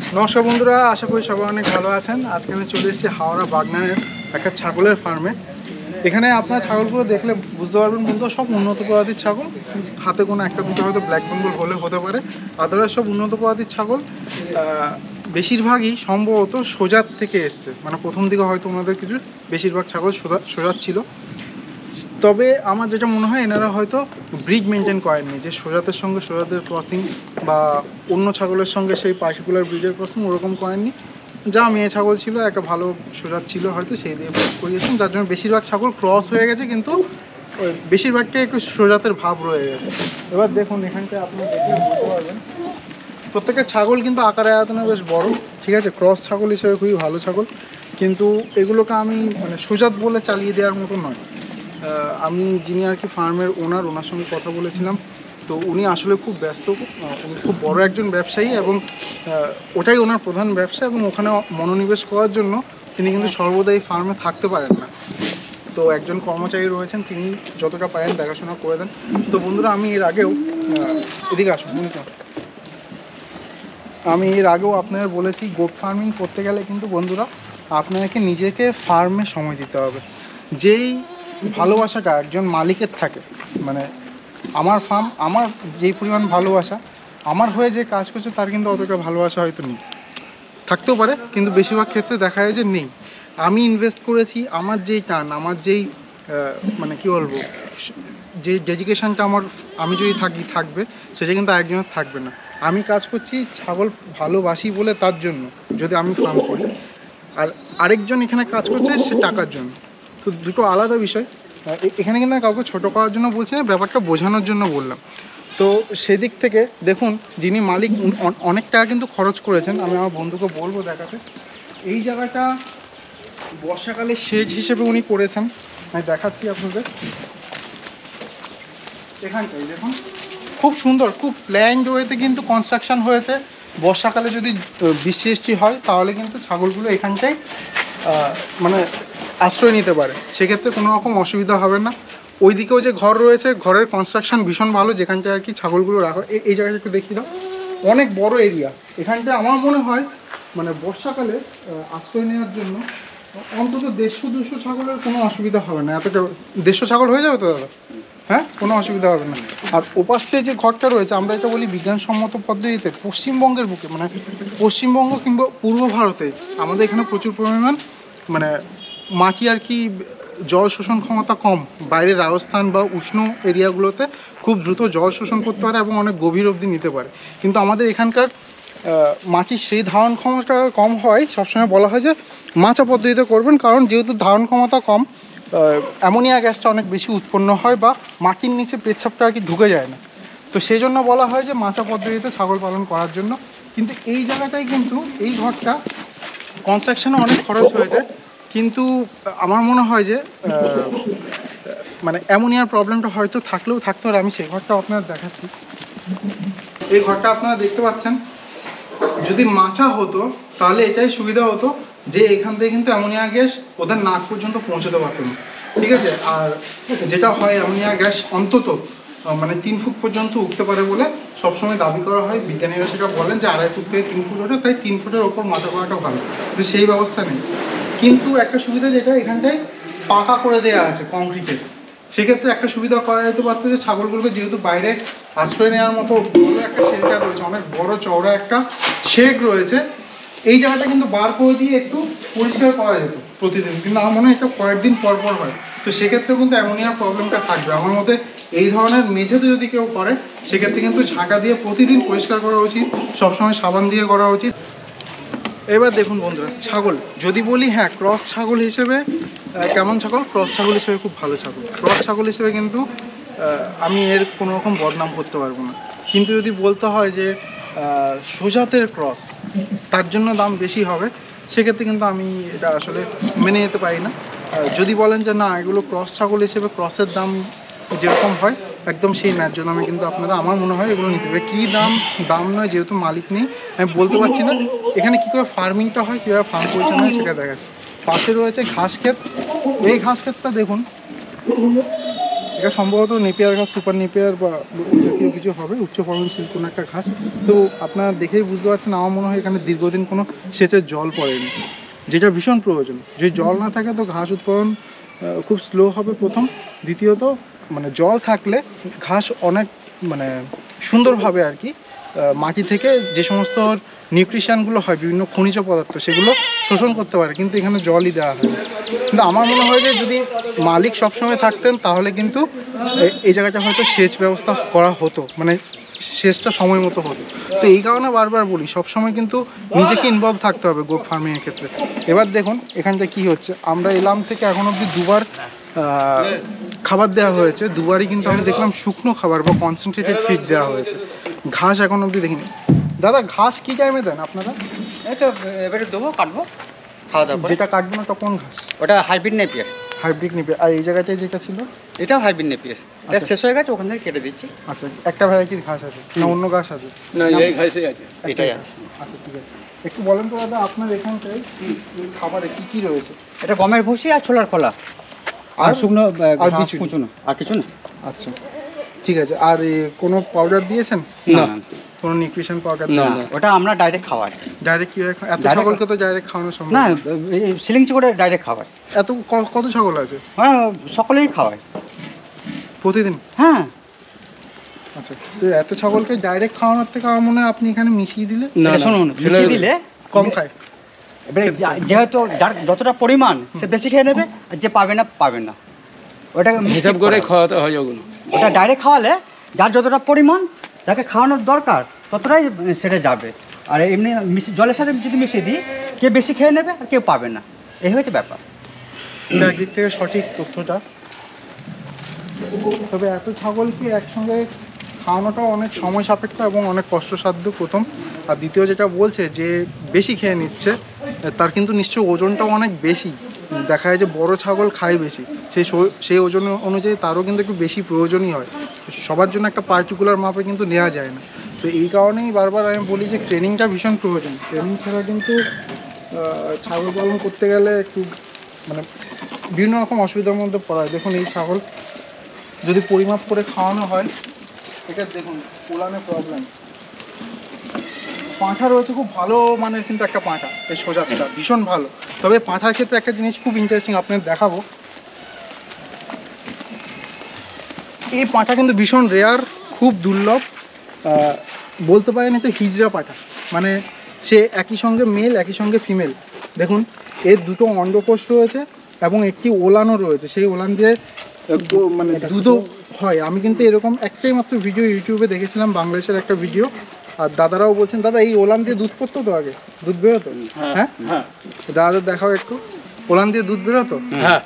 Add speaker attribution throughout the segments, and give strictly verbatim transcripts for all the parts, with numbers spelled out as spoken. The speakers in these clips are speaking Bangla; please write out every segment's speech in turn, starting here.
Speaker 1: নমস্কার বন্ধুরা, আশা করি সবাই অনেক ভালো আছেন। আজকে আমি চলে এসেছি হাওড়া বাগনানের একটা ছাগলের ফার্মে। এখানে আপনার ছাগলগুলো দেখলে বুঝতে পারবেন বন্ধুরা, সব উন্নত প্রজাতির ছাগল। হাতে কোনো একটা দুটো হয়তো ব্ল্যাক বেঙ্গল হলে হতে পারে, আদারওয়াইজ সব উন্নত প্রজাতির ছাগল। বেশিরভাগই সম্ভবত সোজাত থেকে এসছে, মানে প্রথম দিকে হয়তো ওনাদের কিছু বেশিরভাগ ছাগল সোজা সোজাত ছিল। তবে আমার যেটা মনে হয় এনারা হয়তো ব্রিড মেনটেন করেননি, যে সোজাতের সঙ্গে সোজাতের ক্রসিং বা অন্য ছাগলের সঙ্গে সেই পার্টিকুলার ব্রিডের ক্রসিং ওরকম করেননি। যা মেয়ে ছাগল ছিল, একটা ভালো সোজাত ছিল হয়তো, সেই দিয়ে করিয়েছেন, যার জন্য বেশিরভাগ ছাগল ক্রস হয়ে গেছে, কিন্তু বেশিরভাগটাই একটু সোজাতের ভাব রয়ে গেছে। এবার দেখুন এখানটায় আপনি দেখলে বুঝতে পারবেন প্রত্যেকের ছাগল কিন্তু আকারে আয়তনে বেশ বড়, ঠিক আছে। ক্রস ছাগল হিসেবে খুবই ভালো ছাগল, কিন্তু এগুলোকে আমি মানে সোজাত বলে চালিয়ে দেওয়ার মতো নয়। আমি যিনি আর কি ফার্মের ওনার, ওনার সঙ্গে কথা বলেছিলাম, তো উনি আসলে খুব ব্যস্ত, উনি খুব বড় একজন ব্যবসায়ী এবং ওটাই ওনার প্রধান ব্যবসা, এবং ওখানে মনোনিবেশ করার জন্য তিনি কিন্তু সর্বদা এই ফার্মে থাকতে পারেন না। তো একজন কর্মচারী রয়েছেন, তিনি যতটা পারেন দেখাশোনা করে দেন। তো বন্ধুরা, আমি এর আগেও এদিকে আসুন আমি এর আগেও আপনাদের বলেছি, গোট ফার্মিং করতে গেলে কিন্তু বন্ধুরা আপনাকে নিজেকে ফার্মে সময় দিতে হবে। যেই ভালোবাসাটা একজন মালিকের থাকে, মানে আমার ফার্ম, আমার যেই পরিমাণ ভালোবাসা আমার হয়ে যে কাজ করছে, তার কিন্তু অতটা ভালোবাসা হয়তো নেই, থাকতেও পারে, কিন্তু বেশিরভাগ ক্ষেত্রে দেখা যায় যে নেই। আমি ইনভেস্ট করেছি, আমার যেই টান, আমার যেই মানে কি বলবো, যে ডেডিকেশানটা আমার, আমি যদি থাকি থাকবে, সেটা কিন্তু একজনের থাকবে না। আমি কাজ করছি ছাগল ভালোবাসি বলে, তার জন্য যদি আমি ফার্ম করি, আর আরেকজন এখানে কাজ করছে সে টাকার জন্য, তো দুটো আলাদা বিষয়। এখানে কিন্তু কাউকে ছোটো করার জন্য বলছি না, ব্যাপারটা বোঝানোর জন্য বললাম। তো সেদিক থেকে দেখুন, যিনি মালিক অনেক টাকা কিন্তু খরচ করেছেন। আমি আমার বন্ধুকে বলবো দেখাতে, এই জায়গাটা বর্ষাকালে সেচ হিসেবে উনি করেছেন। আমি দেখাচ্ছি আপনাদের, এখানটাই দেখুন খুব সুন্দর, খুব প্ল্যান্ড ওয়েতে কিন্তু কনস্ট্রাকশন হয়েছে। বর্ষাকালে যদি বৃষ্টি বৃষ্টি হয়, তাহলে কিন্তু ছাগলগুলো এখানটায় মানে আশ্রয় নিতে পারে, সেক্ষেত্রে কোনো রকম অসুবিধা হবে না। ওইদিকেও যে ঘর রয়েছে, ঘরের কনস্ট্রাকশন ভীষণ ভালো, যেখানটায় আর কি ছাগলগুলো রাখা। এই জায়গাটা একটু দেখিয়ে দাও, অনেক বড় এরিয়া এখানটায়। আমার মনে হয় মানে বর্ষাকালে আশ্রয় নেওয়ার জন্য অন্তত দেড়শো দুশো ছাগলের কোনো অসুবিধা হবে না। এতটা দেড়শো ছাগল হয়ে যাবে তো দাদা? হ্যাঁ, কোনো অসুবিধা হবে না। আর ওপাশে যে ঘরটা রয়েছে, আমরা এটা বলি বিজ্ঞানসম্মত পদ্ধতিতে পশ্চিমবঙ্গের বুকে, মানে পশ্চিমবঙ্গ কিংবা পূর্ব ভারতে আমাদের এখানে প্রচুর পরিমাণ মানে মাটি আর কি জল শোষণ ক্ষমতা কম। বাইরে রাজস্থান বা উষ্ণ এরিয়াগুলোতে খুব দ্রুত জল শোষণ করতে পারে এবং অনেক গভীর অবধি নিতে পারে, কিন্তু আমাদের এখানকার মাটির সেই ধারণ ক্ষমতা কম হয়। সবসময় বলা হয় যে মাচা পদ্ধতিতে করবেন, কারণ যেহেতু ধারণ ক্ষমতা কম, অ্যামোনিয়া গ্যাসটা অনেক বেশি উৎপন্ন হয় বা মাটির নিচে পেচ্ছাপটা আর কি ঢুকে যায় না। তো সেই জন্য বলা হয় যে মাচা পদ্ধতিতে ছাগল পালন করার জন্য। কিন্তু এই জায়গাটায় কিন্তু এই ঘরটা কনস্ট্রাকশনে অনেক খরচ হয়েছে, কিন্তু আমার মনে হয় যে মানে অ্যামোনিয়ার প্রবলেমটা হয়তো থাকলেও থাকতে পারে। আমি সেই ঘরটা আপনারা দেখাচ্ছি। এই ঘরটা আপনারা দেখতে পাচ্ছেন, যদি মাচা হতো তাহলে এটাই সুবিধা হতো যে এখান থেকে কিন্তু অ্যামোনিয়া গ্যাস ওদের নাক পর্যন্ত পৌঁছতে পারতো না, ঠিক আছে। আর যেটা হয়, অ্যামোনিয়া গ্যাস অন্তত মানে তিন ফুট পর্যন্ত উঠতে পারে বলে সবসময় দাবি করা হয়। বিজ্ঞানীরা সেটা বলেন যে আড়াই ফুট থেকে তিন ফুট ওঠে, তাই তিন ফুটের ওপর মাচা করাটা ভালো, কিন্তু সেই ব্যবস্থা নেই। কিন্তু একটা সুবিধা যেটা এখানটায় পাকা করে দেওয়া আছে কংক্রিটের, সেক্ষেত্রে একটা সুবিধা করা যেতে পারতো যে ছাগলগুলোকে যেহেতু বাইরে আশ্রয় নেওয়ার মতো বড় একটা শেল্টার রয়েছে, অনেক বড় চওড়া একটা শেড রয়েছে, এই জায়গাটা কিন্তু বার করে দিয়ে একটু পরিষ্কার করা যেত প্রতিদিন, কিন্তু আমার মনে হয় এটা কয়েকদিন পর পর হয়। তো সেক্ষেত্রে কিন্তু অ্যামোনিয়ার প্রবলেমটা থাকবে। আমার মতে এই ধরনের মেঝেতে যদি কেউ করে, সেক্ষেত্রে কিন্তু ঝাঁকা দিয়ে প্রতিদিন পরিষ্কার করা উচিত, সবসময় সাবান দিয়ে করা উচিত। এবার দেখুন বন্ধুরা, ছাগল যদি বলি, হ্যাঁ ক্রস ছাগল হিসেবে কেমন ছাগল, ক্রস ছাগল হিসেবে খুব ভালো ছাগল। ক্রস ছাগল হিসেবে কিন্তু আমি এর কোনো রকম বদনাম করতে পারবো না। কিন্তু যদি বলতে হয় যে সোজাতের ক্রস, তার জন্য দাম বেশি হবে, সেক্ষেত্রে কিন্তু আমি এটা আসলে মেনে নিতে পারি না। যদি বলেন যে না, এগুলো ক্রস ছাগল হিসেবে ক্রসের দাম যেরকম হয় একদম সেই ন্যায্য দামে কিন্তু আপনারা, আমার মনে হয় এগুলো নিতে হবে। কী দাম দাম নয়, যেহেতু মালিক নেই আমি বলতে পারছি না। এখানে কী করে ফার্মিংটা হয়, কীভাবে ফার্ম পরিচালনা হয় সেটা দেখাচ্ছি। পাশে রয়েছে ঘাস ক্ষেত। এই ঘাস ক্ষেতটা দেখুন, এটা সম্ভবত নেপিয়ার ঘাস, সুপার নেপিয়ার বা ওই জাতীয় কিছু হবে, উচ্চ ফলনশীল কোনো একটা ঘাস। তো আপনারা দেখেই বুঝতে পারছেন, আমার মনে হয় এখানে দীর্ঘদিন কোনো সেচের জল পড়েনি, যেটা ভীষণ প্রয়োজন। যদি জল না থাকে তো ঘাস উৎপাদন খুব স্লো হবে প্রথম। দ্বিতীয়ত মানে জল থাকলে ঘাস অনেক মানে সুন্দরভাবে আর কি মাটি থেকে যে সমস্ত নিউট্রিশনগুলো হয়, বিভিন্ন খনিজ পদার্থ, সেগুলো শোষণ করতে পারে, কিন্তু এখানে জলই দেওয়া হয়। কিন্তু আমার মনে হয় যে যদি মালিক সবসময় থাকতেন তাহলে কিন্তু এই জায়গাটা হয়তো সেচ ব্যবস্থা করা হতো, মানে সেচটা সময় মতো হতো। তো এই কারণে বারবার বলি সবসময় কিন্তু নিজেকে ইনভলভ থাকতে হবে গোট ফার্মিংয়ের ক্ষেত্রে। এবার দেখুন এখানটা কি হচ্ছে, আমরা এলাম থেকে এখন অবধি দুবার খাবার দেওয়া হয়েছে, দুবারই কিন্তু আমি দেখলাম শুকনো খাবার বা কনসেন্ট্রেটেড ফিড দেওয়া হয়েছে, ঘাস এখন অবধি দেখিনি। দাদা ঘাস কি টাইমে দেন আপনারা?
Speaker 2: এই তো এবারে দেবো, কাটবো, খাওয়া দাওয়া।
Speaker 1: যেটা কাটবো না কোন ঘাস?
Speaker 2: ওটা হাইব্রিড নেপিয়ার।
Speaker 1: Hybrid Napier. আর এই জায়গাটায় যেটা ছিল
Speaker 2: এটাও হাইব্রিড নেপিয়ার, এটা শেষ হয়ে গেছে, ওখান থেকে কেটে দিচ্ছি।
Speaker 1: আচ্ছা, একটা ভ্যারাইটির ঘাস আছে না অন্য ঘাস আছে?
Speaker 2: না, এই ঘাসই আছে, এটাই আছে।
Speaker 1: আচ্ছা ঠিক আছে, একটু বলেন তো দাদা আপনার এখানটায় খাবারে কি কি রয়েছে?
Speaker 2: এটা গমের ভুসি আর ছোলার খোলা আর শুকনো
Speaker 1: আর
Speaker 2: ঘাস,
Speaker 1: কিছু
Speaker 2: কুচুনো, আর কিছু না।
Speaker 1: আচ্ছা ঠিক আছে। আর কোনো পাউডার দিয়েছেন?
Speaker 2: না,
Speaker 1: কোনো নিউট্রিশন পাউডার?
Speaker 2: না, ওটা আমরা ডাইরেক্ট খাওয়াই।
Speaker 1: ডাইরেক্ট কি এত ছাগলকে তো ডাইরেক্ট খাওয়ানো সম্ভব
Speaker 2: না, সিলিংচি করে ডাইরেক্ট খাওয়াই।
Speaker 1: এত কত ছাগল আছে?
Speaker 2: হ্যাঁ, সকলেই খাওয়ায়
Speaker 1: প্রতিদিন?
Speaker 2: হ্যাঁ।
Speaker 1: আচ্ছা, তো এত ছাগলকে ডাইরেক্ট খাওয়ানোর থেকে আমার মনে হয় আপনি এখানে মিশিয়ে দিলে।
Speaker 2: না, শুনুন, মিশিয়ে দিলে
Speaker 1: কম খায়।
Speaker 2: এবারে যেহেতু যার যতটা পরিমাণ সে বেশি খেয়ে নেবে, আর যে পাবে না পাবে না, ওটা হিসাব করে খাওয়াতে হয়। ওগুলো ওটা ডাইরেক্ট খাওয়ালে যার যতটা পরিমাণ যাকে খাওয়ানোর দরকার ততটাই সেটা যাবে। আর এমনি জলের সাথে যদি মিশিয়ে দিই, কেউ বেশি খেয়ে নেবে আর কেউ পাবে না, এই হচ্ছে ব্যাপার।
Speaker 1: এটা একদিক থেকে সঠিক তথ্যটা। তবে এত ছাগলকে একসঙ্গে খাওয়ানোটাও অনেক সময় সাপেক্ষ এবং অনেক কষ্টসাধ্য প্রথম। আর দ্বিতীয় যেটা বলছে যে বেশি খেয়ে নিচ্ছে, তার কিন্তু নিশ্চয়ই ওজনটাও অনেক বেশি। দেখা যায় যে বড় ছাগল খায় বেশি, সেই সেই ওজন অনুযায়ী তারও কিন্তু একটু বেশি প্রয়োজনই হয়। সবার জন্য একটা পার্টিকুলার মাপে কিন্তু নেওয়া যায় না। তো এই কারণেই বারবার আমি বলি যে ট্রেনিংটা ভীষণ প্রয়োজন। ট্রেনিং ছাড়া কিন্তু ছাগল পালন করতে গেলে একটু মানে বিভিন্ন রকম অসুবিধার মধ্যে পড়া হয়। দেখুন এই ছাগল যদি পরিমাপ করে খাওয়ানো হয়, এটা দেখুন উলানে প্রবলেম। পাঁঠা রয়েছে খুব ভালো মানের, কিন্তু একটা পাঁঠা এই সোজাটা ভীষণ ভালো। তবে পাঁঠার ক্ষেত্রে একটা জিনিস খুব ইন্টারেস্টিং আপনাদের দেখাবো, এই পাঁঠা কিন্তু ভীষণ রেয়ার, খুব দুর্লভ, বলতে পারেন তো হিজড়া পাঁঠা। মানে সে একই সঙ্গে মেল একই সঙ্গে ফিমেল। দেখুন এর দুটো অন্ডকোষ রয়েছে এবং একটি ওলানও রয়েছে, সেই ওলান দিয়ে মানে দুধও হয়। আমি কিন্তু এরকম একটাই মাত্র ভিডিও ইউটিউবে দেখেছিলাম, বাংলাদেশের একটা ভিডিও। আর দাদারাও বলছেন দাদা এই ওলান দিয়ে দুধ পড়তো তো আগে, দুধ বেরোতো? হ্যাঁ হ্যাঁ, দাদাদের দেখাও একটু, ওলান দিয়ে দুধ বেরোতো। হ্যাঁ,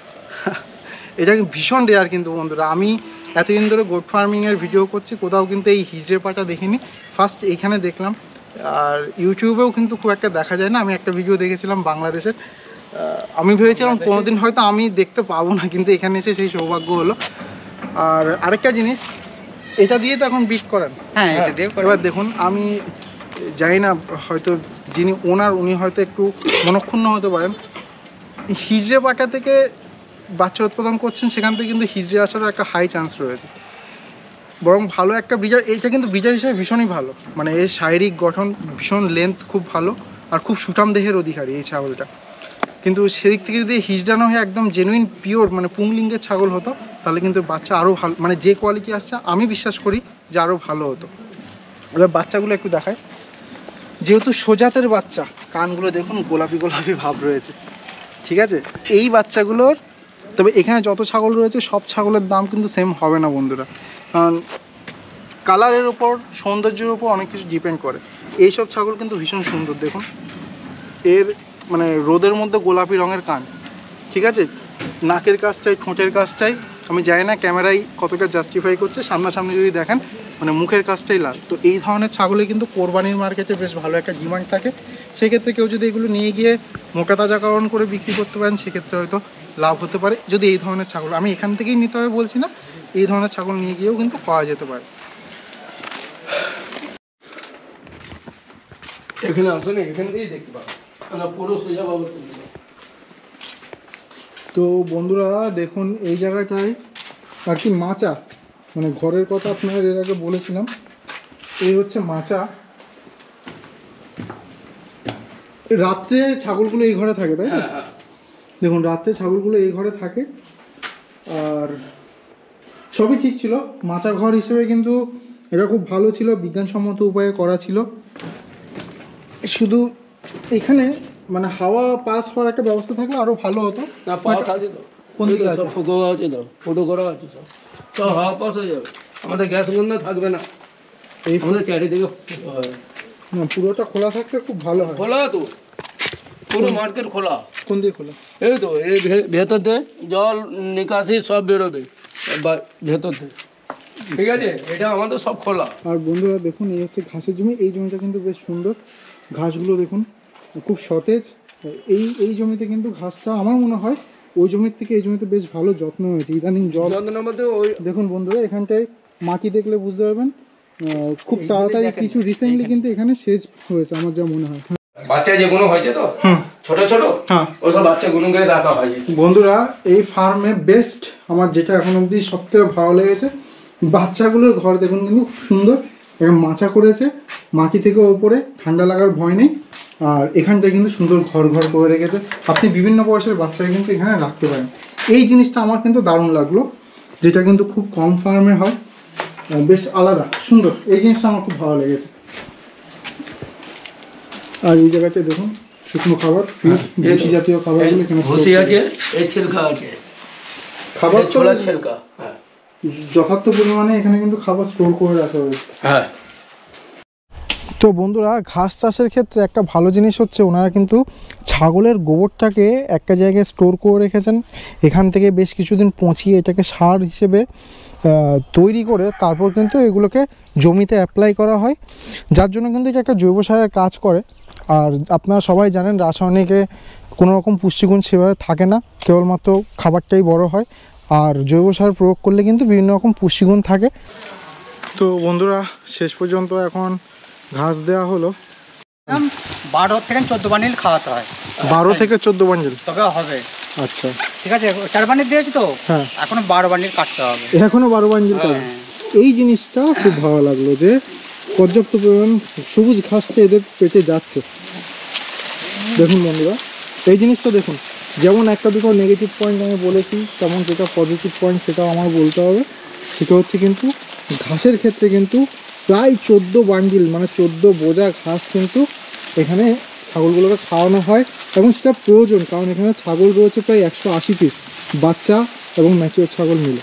Speaker 1: এটা ভীষণ রেয়ার কিন্তু বন্ধুরা। আমি এতদিন ধরে গোট ফার্মিংয়ের ভিডিও করছি, কোথাও কিন্তু এই হিজড়ে পাটা দেখিনি, ফার্স্ট এইখানে দেখলাম। আর ইউটিউবেও কিন্তু খুব একটা দেখা যায় না। আমি একটা ভিডিও দেখেছিলাম বাংলাদেশের, আমি ভেবেছিলাম কোনোদিন হয়তো আমি দেখতে পাবো না, কিন্তু এখানে এসে সেই সৌভাগ্য হলো। আর আরেকটা জিনিস, এটা দিয়ে তো এখন বিট করেন?
Speaker 2: হ্যাঁ, এটা দিয়ে।
Speaker 1: এবার দেখুন আমি জানি না, হয়তো যিনি ওনার উনি হয়তো একটু মনক্ষুণ্ণ হতে পারেন, হিজড়ে পাটা থেকে বাচ্চা উৎপাদন করছেন, সেখান থেকে কিন্তু হিজড়ে আসারও একটা হাই চান্স রয়েছে। বরং ভালো একটা ব্রিজার, এইটা কিন্তু ব্রিজার হিসেবে ভীষণই ভালো। মানে এর শারীরিক গঠন ভীষণ, লেন্থ খুব ভালো, আর খুব সুঠাম দেহের অধিকারী এই ছাগলটা। কিন্তু সেদিক থেকে যদি হিজড়ানো হয়ে একদম জেনুইন পিওর মানে পুংলিঙ্গের ছাগল হতো, তাহলে কিন্তু বাচ্চা আরও ভালো, মানে যে কোয়ালিটি আসছে আমি বিশ্বাস করি যে আরও ভালো হতো। এবার বাচ্চাগুলো একটু দেখায়, যেহেতু সোজাতের বাচ্চা, কানগুলো দেখুন গোলাপি গোলাপি ভাব রয়েছে, ঠিক আছে? এই বাচ্চাগুলোর, তবে এখানে যত ছাগল রয়েছে সব ছাগলের দাম কিন্তু সেম হবে না বন্ধুরা, কারণ কালারের ওপর, সৌন্দর্যের ওপর অনেক কিছু ডিপেন্ড করে। এইসব ছাগল কিন্তু ভীষণ সুন্দর, দেখুন এর মানে রোদের মধ্যে গোলাপি রঙের কান, ঠিক আছে? নাকের কাজটাই, ঠোঁটের কাজটাই আমি জানি না ক্যামেরায় কতটা জাস্টিফাই করছে, সামনাসামনি যদি দেখেন মানে মুখের কাজটাই লাল। তো এই ধরনের ছাগলে কিন্তু কোরবানির মার্কেটে বেশ ভালো একটা ডিমান্ড থাকে। সেক্ষেত্রে কেউ যদি এগুলো নিয়ে গিয়ে মোটা তাজাকরণ করে বিক্রি করতে পারেন, সেক্ষেত্রে হয়তো লাভ হতে পারে। যদি এই ধরনের ছাগল, আমি এখান থেকেই নিতে হবে বলছি না, এই ধরনের ছাগল নিয়ে গিয়েও কিন্তু পাওয়া যেতে পারে।
Speaker 3: এখানে আসলে এখান থেকেই দেখতে পাবো, পুরো সোজা পাবো।
Speaker 1: তো বন্ধুরা দেখুন এই জায়গাটায় আর কি মাচা, মানে ঘরের কথা আপনার এর আগে বলেছিলাম। এই হচ্ছে মাচা। রাত্রে ছাগলগুলো এই ঘরে থাকে, তাই না? দেখুন রাত্রে ছাগলগুলো এই ঘরে থাকে। আর সবই ঠিক ছিল, মাচা ঘর হিসেবে কিন্তু এটা খুব ভালো ছিল, বিজ্ঞানসম্মত উপায়ে করা ছিল। শুধু এখানে মানে হাওয়া পাস হওয়ার একটা ব্যবস্থা থাকলে আরও ভালো হতো।
Speaker 3: না পাস আছে তো,
Speaker 1: কোন দিকে আছে?
Speaker 3: সব ফুটো আছে তো, ফুটো করা আছে সব, সব হাওয়া পাস হয়ে যাবে। আমাদের গ্যাস গন্ধ থাকবে না,
Speaker 1: এই
Speaker 3: আমাদের চারিদিকে
Speaker 1: না, পুরোটা খোলা থাকলে খুব ভালো হয়।
Speaker 3: খোলা তো, পুরো মার্কেট খোলা।
Speaker 1: কোন দিয়ে খোলা?
Speaker 3: এই তো এই ভে- ভেতর দিয়ে জল নিকাশি সব বেরোবে বা- ভেতর দিয়ে, ঠিক আছে? এটা আমাদের সব খোলা।
Speaker 1: আর বন্ধুরা দেখুন, এই হচ্ছে ঘাসের জমি। এই জমিটা কিন্তু বেশ সুন্দর, ঘাসগুলো দেখুন খুব সতেজ। এই এই জমিতে কিন্তু ঘাসটা আমার মনে হয় ওই জমির থেকে এই জমিতে বেশ ভালো যত্ন হয়েছে। ইদানিং জল
Speaker 3: যন্ত্রণার মধ্যে ওই
Speaker 1: দেখুন বন্ধুরা, এখানটায় মাটি দেখলে বুঝতে পারবেন আহ, খুব তাড়াতাড়ি কিছু রিসেন্টলি কিন্তু এখানে সেচ হয়েছে আমার যা মনে হয়।
Speaker 3: বাচ্চা যেগুলো হয়েছে তো
Speaker 1: হুম
Speaker 3: ছোট ছোট,
Speaker 1: হ্যাঁ
Speaker 3: ওসব বাচ্চাগুলোকে রাখা হয়েছে।
Speaker 1: বন্ধুরা, এই ফার্মে বেস্ট আমার যেটা এখন অবধি সব থেকে ভালো লেগেছে, বাচ্চাগুলোর ঘর দেখুন কিন্তু খুব সুন্দর। এখানে মাচা করেছে, মাটি থেকে ওপরে, ঠান্ডা লাগার ভয় নেই। আর এখানটায় কিন্তু সুন্দর ঘর ঘর করে রেখেছে, আপনি বিভিন্ন বয়সের বাচ্চাকে কিন্তু এখানে রাখতে পারেন। এই জিনিসটা আমার কিন্তু দারুণ লাগলো, যেটা কিন্তু খুব কম ফার্মে হয়, বেশ আলাদা সুন্দর। এই জিনিসটা আমার খুব ভালো লেগেছে। আর এই জায়গাতে দেখুন শুকনো খাবার, ফিড, ভুসি জাতীয় খাবারগুলো এখানে store
Speaker 3: ভুসি
Speaker 1: করে
Speaker 3: আছে, এই ছিলকা আছে,
Speaker 1: খাবার
Speaker 3: এই ছোলা ছিলকা। হ্যাঁ
Speaker 1: যথার্থ পরিমাণে এখানে কিন্তু খাবার স্টোর করে রাখা হয়েছে।
Speaker 3: হ্যাঁ।
Speaker 1: তো বন্ধুরা, ঘাস চাষের ক্ষেত্রে একটা ভালো জিনিস হচ্ছে ওনারা কিন্তু ছাগলের গোবরটাকে একটা জায়গায় স্টোর করে রেখেছেন। এখান থেকে বেশ কিছুদিন পচিয়ে এটাকে সার হিসেবে তৈরি করে তারপর কিন্তু এগুলোকে জমিতে অ্যাপ্লাই করা হয়, যার জন্য কিন্তু এটা একটা জৈব সারের কাজ করে। আর আপনারা সবাই জানেন রাসায়নিকে কোনো রকম পুষ্টিগুণ সেভাবে থাকে না, কেবলমাত্র খাবারটাই বড় হয়। আর জৈব সার প্রয়োগ করলে কিন্তু বিভিন্ন রকম পুষ্টিগুণ থাকে। তো বন্ধুরা, শেষ পর্যন্ত এখন ঘাস দেওয়া হলো।
Speaker 2: বারো থেকে চোদ্দ বান্ডিল খাওয়াতে হয়,
Speaker 1: বারো থেকে চোদ্দ বান্ডিল
Speaker 2: তবে হবে।
Speaker 1: আচ্ছা
Speaker 2: ঠিক আছে, চার বান্ডিল দিয়েছি তো,
Speaker 1: হ্যাঁ
Speaker 2: এখনো বারো বান্ডিল কাটতে হবে।
Speaker 1: এখনো বারো বান্ডিল কাটবে।
Speaker 2: হ্যাঁ।
Speaker 1: এই জিনিসটা খুব ভালো লাগলো যে পর্যাপ্ত পরিমাণ সবুজ ঘাসটা এদের পেটে যাচ্ছে। দেখুন বন্ধুরা, এই জিনিসটা দেখুন, যেমন একটা দুটো নেগেটিভ পয়েন্ট আমি বলেছি, তেমন যেটা পজিটিভ পয়েন্ট সেটাও আমার বলতে হবে। সেটা হচ্ছে কিন্তু ঘাসের ক্ষেত্রে কিন্তু প্রায় চোদ্দো বান্ডিল মানে চোদ্দো বোঝা ঘাস কিন্তু এখানে ছাগলগুলোকে খাওয়ানো হয়, এবং সেটা প্রয়োজন, কারণ এখানে ছাগল রয়েছে প্রায় একশো আশি পিস, বাচ্চা এবং ম্যাচিওর ছাগল মিলে।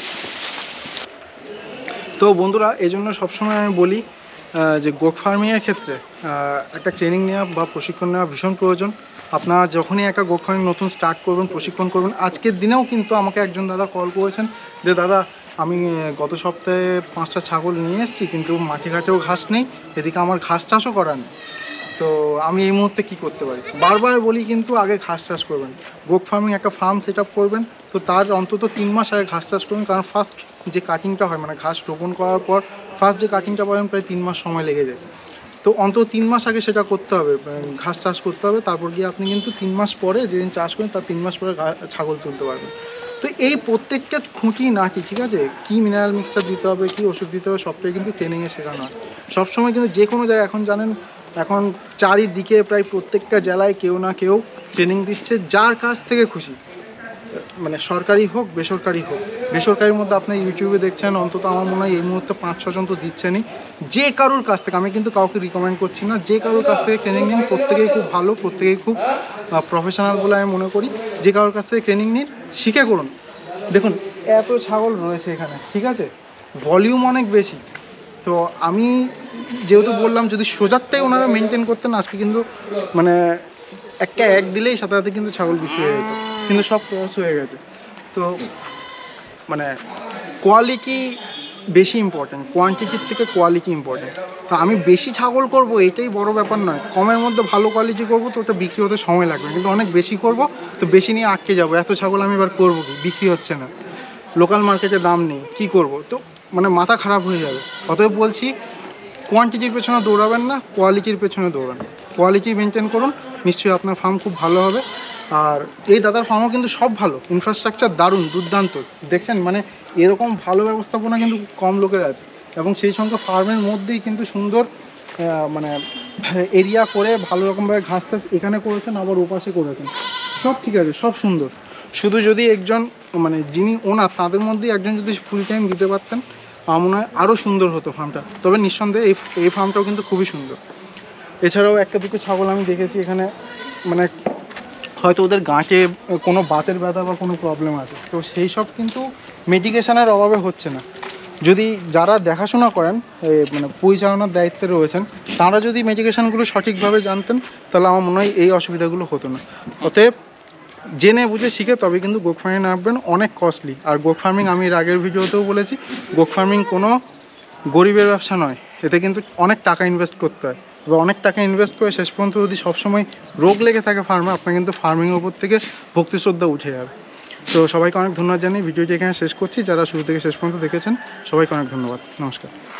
Speaker 1: তো বন্ধুরা, এই জন্য সবসময় আমি বলি যে গোট ফার্মিংয়ের ক্ষেত্রে একটা ট্রেনিং নেওয়া বা প্রশিক্ষণ নেওয়া ভীষণ প্রয়োজন। আপনারা যখনই একটা গোট ফার্মিং নতুন স্টার্ট করবেন, প্রশিক্ষণ করবেন, আজকের দিনেও কিন্তু আমাকে একজন দাদা কল করেছেন যে দাদা আমি গত সপ্তাহে পাঁচটা ছাগল নিয়ে এসেছি, কিন্তু মাঠে ঘাটেও ঘাস নেই, এদিকে আমার ঘাস চাষও করার নেই, তো আমি এই মুহূর্তে কী করতে পারি? বারবার বলি কিন্তু আগে ঘাস চাষ করবেন, গোট ফার্মিং একটা ফার্ম সেট আপ করবেন, তো তার অন্তত তিন মাস আগে ঘাস চাষ করবেন, কারণ ফার্স্ট যে কাটিংটা হয় মানে ঘাস রোপণ করার পর ফার্স্ট যে কাটিংটা পাবেন প্রায় তিন মাস সময় লেগে যায়। তো অন্তত তিন মাস আগে সেটা করতে হবে, ঘাস চাষ করতে হবে, তারপর গিয়ে আপনি কিন্তু তিন মাস পরে যেদিন চাষ করেন তার তিন মাস পরে ছাগল তুলতে পারবেন। তো এই প্রত্যেকটা খুঁটি নাটি, ঠিক আছে, কী মিনারেল মিক্সচার দিতে হবে, কী ওষুধ দিতে হবে, সবটাই কিন্তু ট্রেনিংয়ে শেখানো হয় সবসময়। কিন্তু যে কোনো জায়গায় এখন জানেন, এখন চারিদিকে প্রায় প্রত্যেকটা জেলায় কেউ না কেউ ট্রেনিং দিচ্ছে, যার কাছ থেকে খুশি, মানে সরকারি হোক বেসরকারি হোক। বেসরকারির মধ্যে আপনি ইউটিউবে দেখছেন অন্তত আমার মনে হয় এই মুহূর্তে পাঁচ ছজন তো দিচ্ছেনই। যে কারোর কাছ থেকে, আমি কিন্তু কাউকে রিকমেন্ড করছি না, যে কারোর কাছ থেকে ট্রেনিং নিন, প্রত্যেকেই খুব ভালো, প্রত্যেকেই খুব প্রফেশনাল বলে আমি মনে করি। যে কারোর কাছ থেকে ট্রেনিং নিন, শিখে করুন। দেখুন এত ছাগল রয়েছে এখানে, ঠিক আছে, ভলিউম অনেক বেশি। তো আমি যেহেতু বললাম, যদি সোজারটাই ওনারা মেনটেন করতেন আজকে কিন্তু মানে একটা এক দিলেই সাথে সাথে কিন্তু ছাগল বিক্রি হয়ে যেত, কিন্তু সব ক্রস হয়ে গেছে। তো মানে কোয়ালিটি বেশি ইম্পর্ট্যান্ট, কোয়ান্টিটির থেকে কোয়ালিটি ইম্পর্ট্যান্ট। তো আমি বেশি ছাগল করব এটাই বড় ব্যাপার নয়, কমের মধ্যে ভালো কোয়ালিটি করব, তো ওটা বিক্রি হতে সময় লাগবে, কিন্তু অনেক বেশি করব তো বেশি নিয়ে আটকে যাবো, এত ছাগল আমি এবার করবো কি, বিক্রি হচ্ছে না, লোকাল মার্কেটে দাম নেই, কি করব, তো মানে মাথা খারাপ হয়ে যাবে। অতএব বলছি, কোয়ান্টিটির পেছনে দৌড়াবেন না, কোয়ালিটির পেছনে দৌড়ান, কোয়ালিটি মেনটেন করুন, নিশ্চয়ই আপনার ফার্ম খুব ভালো হবে। আর এই দাদার ফার্মও কিন্তু সব ভালো, ইনফ্রাস্ট্রাকচার দারুণ দুর্দান্ত, দেখছেন মানে এরকম ভালো ব্যবস্থাপনা কিন্তু কম লোকের আছে, এবং সেই সঙ্গে ফার্মের মধ্যেই কিন্তু সুন্দর মানে এরিয়া করে ভালো রকমভাবে ঘাস টাস এখানে করেছেন, আবার ওপাশে করেছেন, সব ঠিক আছে, সব সুন্দর। শুধু যদি একজন মানে যিনি ওনার তাদের মধ্যেই একজন যদি ফুল টাইম দিতে পারতেন আমার মনে হয় আরও সুন্দর হতো ফার্মটা। তবে নিঃসন্দেহে এই এই ফার্মটাও কিন্তু খুবই সুন্দর। এছাড়াও একটা দুটো ছাগল আমি দেখেছি এখানে, মানে হয়তো ওদের গাঁটে কোনো বাতের ব্যথা বা কোনো প্রবলেম আছে, তো সেই সব কিন্তু মেডিকেশনের অভাবে হচ্ছে না। যদি যারা দেখাশোনা করেন মানে পরিচালনার দায়িত্বে রয়েছেন তারা যদি মেডিকেশনগুলো সঠিকভাবে জানতেন তাহলে আমার মনে হয় এই অসুবিধাগুলো হতো না। অতএব জেনে বুঝে শিখে তবে কিন্তু গোট ফার্মিং নামবেন, অনেক কস্টলি। আর গোট ফার্মিং আমি এর আগের ভিডিওতেও বলেছি, গোট ফার্মিং কোনো গরিবের ব্যবসা নয়, এতে কিন্তু অনেক টাকা ইনভেস্ট করতে হয়, এবার অনেক টাকা ইনভেস্ট করে শেষ পর্যন্ত যদি সবসময় রোগ লেগে থাকে ফার্মে, আপনার কিন্তু ফার্মিংয়ের উপর থেকে ভক্তি শ্রদ্ধা উঠে যাবে। তো সবাইকে অনেক ধন্যবাদ জানিয়ে ভিডিওটি এখানে শেষ করছি। যারা শুরু থেকে শেষ পর্যন্ত দেখেছেন সবাইকে অনেক ধন্যবাদ, নমস্কার।